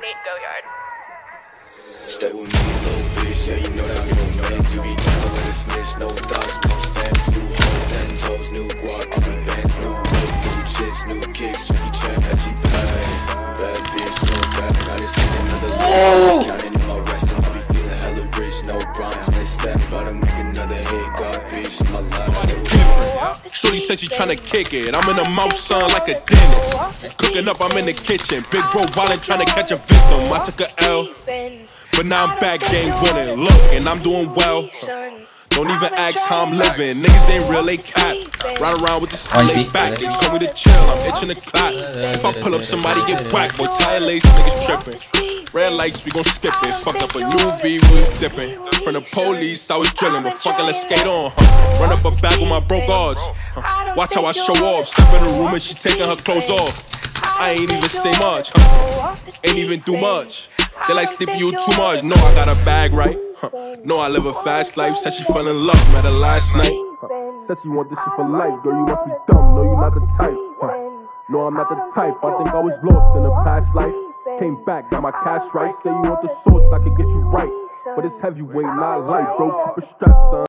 Nate Goyard. Stay with me, little bitch, yeah, you know that I'm your man. You be down with a snitch, no thoughts, no stamps. New hoes, 10 toes, new guac, new bands, new whip, new chips, new kicks. Jackie Chan, as she play. Bad bitch, no bad, I just hit another list. Counting in my rest, I be feeling hella rich. No Brian, I'm in step, about to make another hit. God, bitch, in my life, stay with me. Shorty said she tryna kick it. I'm in the mouth, son, like a dentist. Cooking up, I'm in the kitchen. Big bro wildin', tryna catch a victim. I took a L, but now I'm back, game winning. Look, and I'm doing well. Don't even ask how I'm living. Niggas ain't real, they cap. Ride around with the slick back. They told me to chill, I'm itching the clap. If I pull up, somebody get whacked. Boy, tire lace, niggas tripping. Red lights, we gon' skip it. Fucked up a new V, we was dipping. From the police, I was drilling. But fuckin', let's skate on, Run up a bag with my broke odds. Watch how I show off. Step in the room and she taking her clothes off. I ain't even say much, Ain't even do much. They like sleep you too much. No, I got a bag right. No, I live a fast life. Said she fell in love, met her last night. Said she want this shit for life. Girl, you must be dumb. No, you not the type. No, I'm not the type. I think I was lost in a past life. Came back, got my cash right. Say you want the source, I can get you right. But it's heavyweight, not light, bro. Keep a strap, son.